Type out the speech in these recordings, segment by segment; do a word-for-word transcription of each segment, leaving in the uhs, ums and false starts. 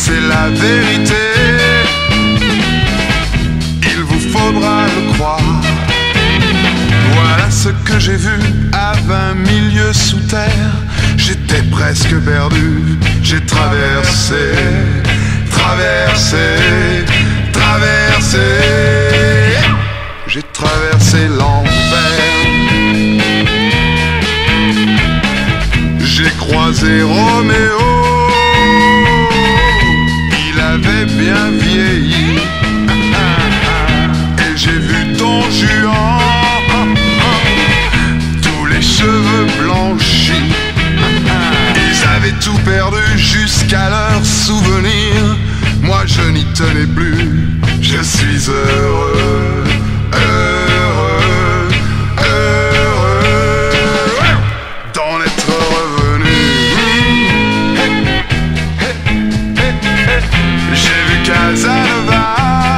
c'est la vérité. Il vous faudra le croire. Voilà ce que j'ai vu à vingt mille lieues sous terre. J'étais presque perdu. J'ai traversé, traversé, traversé. J'ai traversé l'enfer. J'ai croisé Roméo. Il avait bien vieilli. Et j'ai vu Don Juan, tous les cheveux blanchis. Ils avaient tout perdu jusqu'à leur souvenir. Moi je n'y tenais plus. Je suis heureux, heureux, heureux d'en être revenu. J'ai vu Casanova.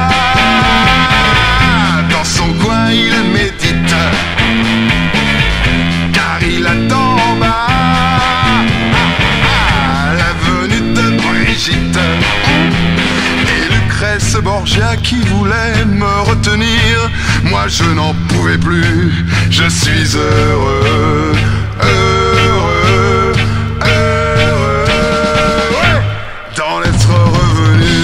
Dans son coin il médite, car il attend en bas la venue de Brigitte. Et Lucrèce Borgia qui voulait me retenir. Moi je n'en pouvais plus. Je suis heureux, heureux, heureux d'en être revenu.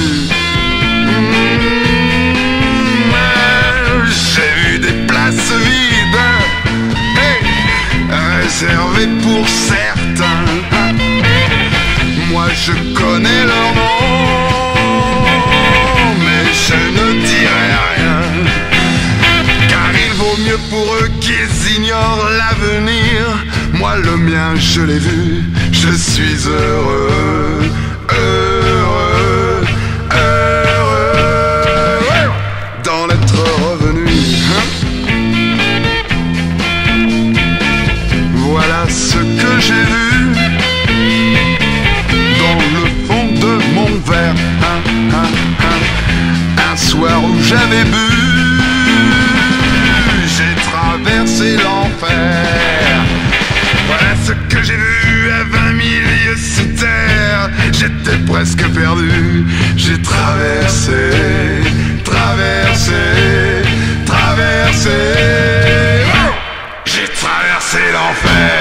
J'ai vu des places vides, hey, réservées pour certains. Moi je connais leur nom, mais je ne dirai rien, car il vaut mieux pour eux qu'ils ignorent l'avenir. Moi le mien je l'ai vu. Je suis heureux, heureux, heureux d'en être revenu. Voilà ce que j'ai vu dans le fond de mon verre. Un soir où j'avais bu, j'ai traversé l'enfer. Voilà ce que j'ai vu à vingt mille lieues sous terre. J'étais presque perdu. J'ai traversé, traversé, traversé. J'ai traversé l'enfer.